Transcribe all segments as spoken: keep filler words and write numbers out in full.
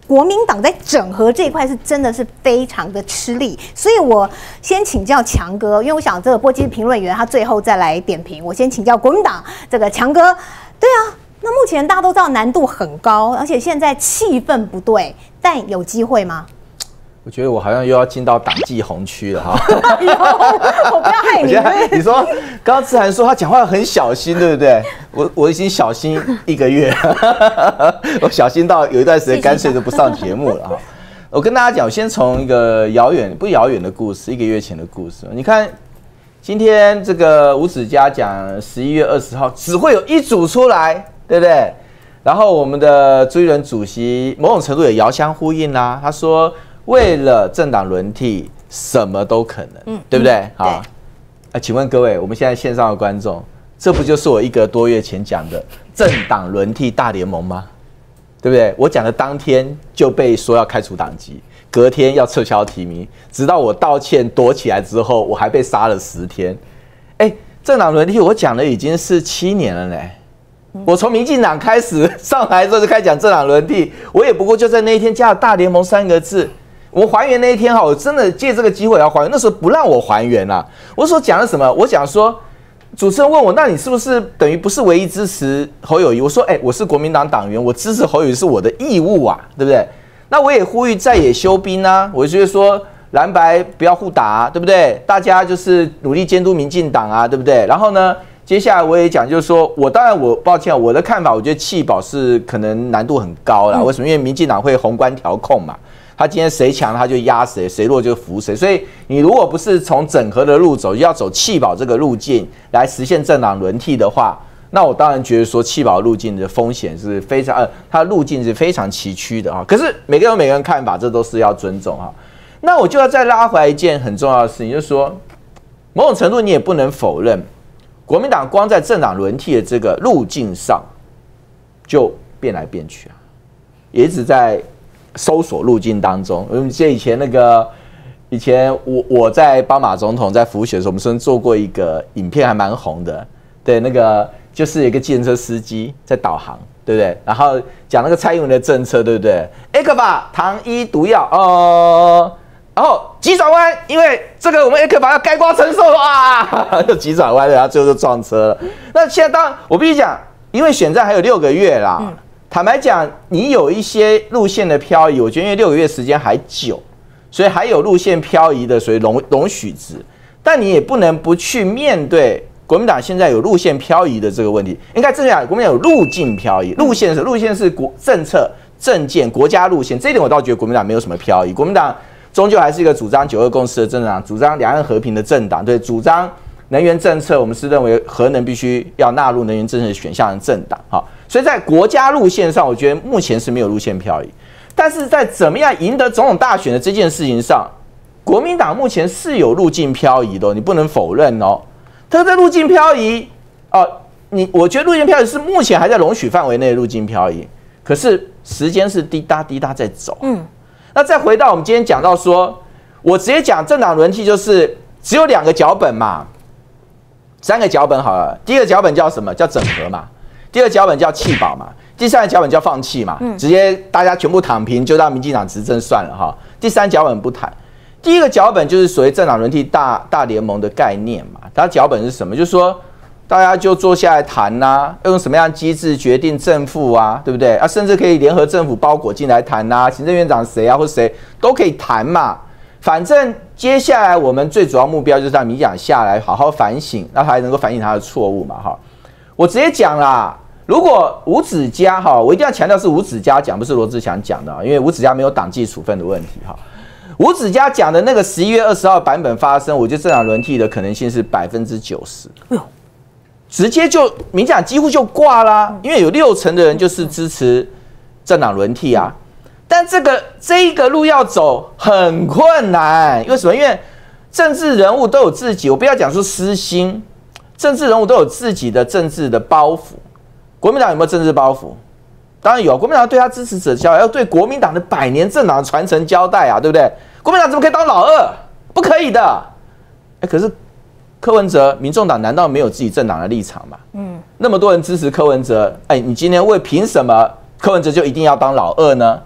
国民党在整合这一块是真的是非常的吃力。所以我先请教强哥，因为我想这个波基评论员他最后再来点评，我先请教国民党这个强哥。对啊，那目前大家都知道难度很高，而且现在气氛不对，但有机会吗？ 我觉得我好像又要进到党纪红区了哈。 我不要害你。 你说刚刚志涵说他讲话很小心，对不对？我我已经小心一个月了，我小心到有一段时间干脆就不上节目了哈。我跟大家讲，我先从一个遥远不遥远的故事，一个月前的故事。你看，今天这个吴子嘉讲十一月二十号只会有一组出来，对不对？然后我们的朱立伦主席某种程度也遥相呼应啦，他说。为了政党轮替，什么都可能，嗯，对不对？好，啊，请问各位，我们现在线上的观众，这不就是我一个多月前讲的政党轮替大联盟吗？对不对？我讲的当天就被说要开除党籍，隔天要撤销提名，直到我道歉躲起来之后，我还被杀了十天。哎，政党轮替我讲的已经是七年了嘞。我从民进党开始上台之后就开始讲政党轮替，我也不过就在那一天加了大联盟三个字。我还原那一天哈，我真的借这个机会要还原。那时候不让我还原啦，我所讲的什么？我讲说，主持人问我，那你是不是等于不是唯一支持侯友宜？我说，哎、欸，我是国民党党员，我支持侯友宜是我的义务啊，对不对？那我也呼吁在野休兵啊，我就说蓝白不要互打、啊，对不对？大家就是努力监督民进党啊，对不对？然后呢，接下来我也讲，就是说我当然我抱歉，我的看法，我觉得弃保是可能难度很高啦。为什么？因为民进党会宏观调控嘛。他今天谁强他就压谁，谁弱就服谁。所以你如果不是从整合的路走，要走弃保这个路径来实现政党轮替的话，那我当然觉得说弃保路径的风险是非常呃，它的路径是非常崎岖的啊。可是每个人有每个人看法，这都是要尊重啊。那我就要再拉回来一件很重要的事情，就是说，某种程度你也不能否认，国民党光在政党轮替的这个路径上就变来变去啊，也一直在。搜索路径当中，我们记得以前那个，以前我我在帮马总统在服选的时候，我们曾做过一个影片，还蛮红的。对，那个就是有一个计程车司机在导航，对不对？然后讲那个蔡英文的政策，对不对 ？A 克法糖衣毒药，哦，然后急转弯，因为这个我们 A 克法要盖瓜承受啊，就急转弯了，然后最后就撞车了。那现在当然我必须讲，因为选战还有六个月啦。嗯坦白讲，你有一些路线的漂移，我觉得因为六个月时间还久，所以还有路线漂移的，所以容容许值。但你也不能不去面对国民党现在有路线漂移的这个问题。应该这样讲，国民党有路径漂移，路线是路线是国政策、政见、国家路线。这一点我倒觉得国民党没有什么漂移。国民党终究还是一个主张九二共识的政党，主张两岸和平的政党，对，主张能源政策，我们是认为核能必须要纳入能源政策选项的政党，哈。所以在国家路线上，我觉得目前是没有路线漂移，但是在怎么样赢得总统大选的这件事情上，国民党目前是有路径漂移的、哦，你不能否认哦。它的路径漂移，哦、呃，你我觉得路径漂移是目前还在容许范围内的路径漂移，可是时间是滴答滴答在走。嗯，那再回到我们今天讲到说，我直接讲政党轮替就是只有两个脚本嘛，三个脚本好了，第一个脚本叫什么？叫整合嘛。第二个脚本叫弃保嘛，第三个脚本叫放弃嘛，直接大家全部躺平，就让民进党执政算了哈。第三脚本不谈，第一个脚本就是所谓政党轮替大大联盟的概念嘛。它脚本是什么？就是说大家就坐下来谈呐、啊，用什么样的机制决定正负啊，对不对啊？甚至可以联合政府包裹进来谈呐、啊，行政院长谁啊或谁都可以谈嘛。反正接下来我们最主要目标就是让民进党下来好好反省，让他还能够反省他的错误嘛哈。我直接讲啦，如果吴子嘉哈，我一定要强调是吴子嘉讲，不是罗志祥讲的，因为吴子嘉没有党纪处分的问题哈。吴子嘉讲的那个十一月二十号版本发生，我觉得政党轮替的可能性是百分之九十，直接就民进党几乎就挂啦，因为有六成的人就是支持政党轮替啊。但这个这一个路要走很困难，为什么？因为政治人物都有自己，我不要讲说私心。政治人物都有自己的政治的包袱，国民党有没有政治包袱？当然有，国民党对他支持者交代，要对国民党的百年政党的传承交代啊，对不对？国民党怎么可以当老二？不可以的。哎，可是柯文哲、民众党难道没有自己政党的立场吗？嗯，那么多人支持柯文哲，哎，你今天为凭什么柯文哲就一定要当老二呢？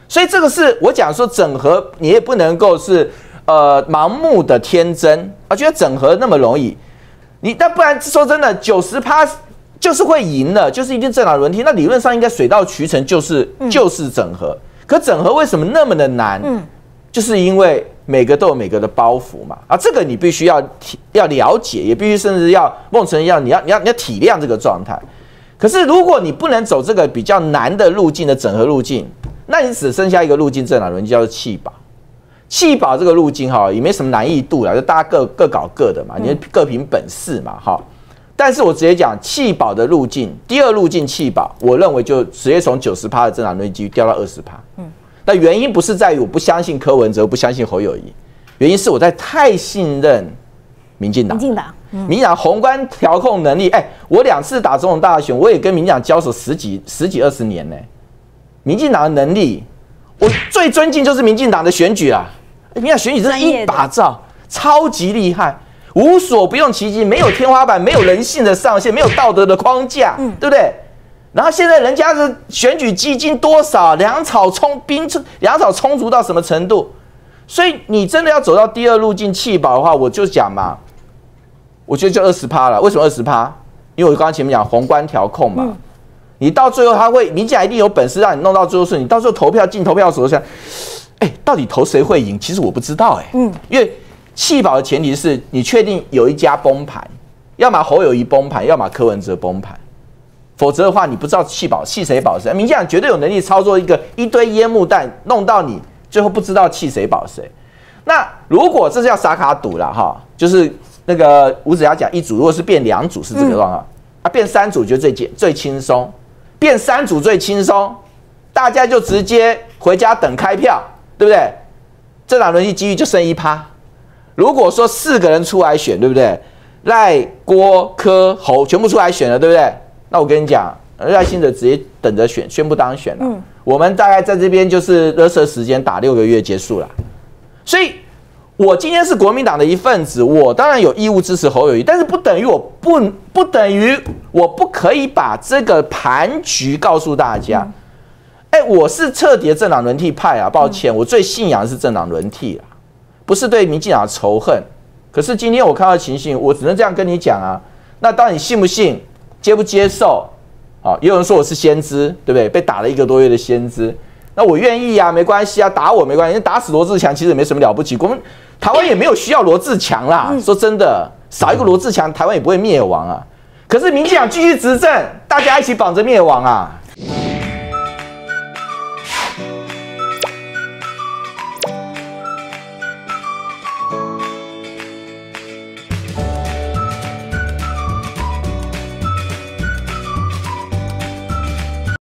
所以这个是我讲说整合，你也不能够是呃盲目的天真啊，觉得整合那么容易。你那不然说真的，九十趴就是会赢了，就是一定政党轮替。那理论上应该水到渠成，就是就是整合。可整合为什么那么的难？嗯，就是因为每个都有每个的包袱嘛。啊，这个你必须要要了解，也必须甚至要孟成一样，你要你要你要体谅这个状态。可是如果你不能走这个比较难的路径的整合路径，那你只剩下一个路径，政党轮替叫做弃保。弃保这个路径哈，也没什么难易度啦，就大家各各搞各的嘛，你各凭本事嘛哈。但是我直接讲弃保的路径，第二路径弃保，我认为就直接从九十趴的政党轮替掉到二十趴。嗯，那原因不是在于我不相信柯文哲，不相信侯友宜，原因是我在太信任民进党。 民进党， 嗯、民进党宏观调控能力，哎、欸，我两次打总统大选，我也跟民进党交手十几、十几二十年呢、欸。民进党的能力，我最尊敬就是民进党的选举啊！民进党选举真的一把照，超级厉害，无所不用其极，没有天花板，没有人性的上限，没有道德的框架，嗯、对不对？然后现在人家的选举基金多少，粮草充兵，粮草充足到什么程度？所以你真的要走到第二路径弃保的话，我就讲嘛，我觉得就二十趴了。为什么二十趴？因为我刚刚前面讲宏观调控嘛。嗯，你到最后他会，民进党一定有本事让你弄到最后是，你到最后投票进投票所想，哎、欸，到底投谁会赢？其实我不知道哎、欸，嗯，因为弃保的前提是你确定有一家崩盘，要么侯友宜崩盘，要么柯文哲崩盘，否则的话你不知道弃保弃谁保谁。民进党绝对有能力操作一个一堆烟幕弹，弄到你最后不知道弃谁保谁。那如果这是要撒卡赌了哈，就是那个吴子嘉讲一组，如果是变两组是这个状况，嗯、啊变三组觉得最简最轻松。变三组最轻松，大家就直接回家等开票，对不对？政党轮替机遇就剩一趴。如果说四个人出来选，对不对？赖、郭、柯、侯全部出来选了，对不对？那我跟你讲，赖清德直接等着选，宣布当选了。嗯、我们大概在这边就是垃圾时间打六个月结束了。所以，我今天是国民党的一份子，我当然有义务支持侯友宜，但是不等于我不不等于我不可以把这个盘局告诉大家。哎、嗯欸，我是彻底的政党轮替派啊，抱歉，嗯、我最信仰的是政党轮替啊，不是对民进党的仇恨。可是今天我看到情形，我只能这样跟你讲啊。那当你信不信，接不接受？啊，也有人说我是先知，对不对？被打了一个多月的先知。那我愿意啊，没关系啊，打我没关系，打死罗志强其实也没什么了不起。我们台湾也没有需要罗志强啦，嗯、说真的，少一个罗志强，台湾也不会灭亡啊。可是民进党继续执政，大家一起绑着灭亡啊。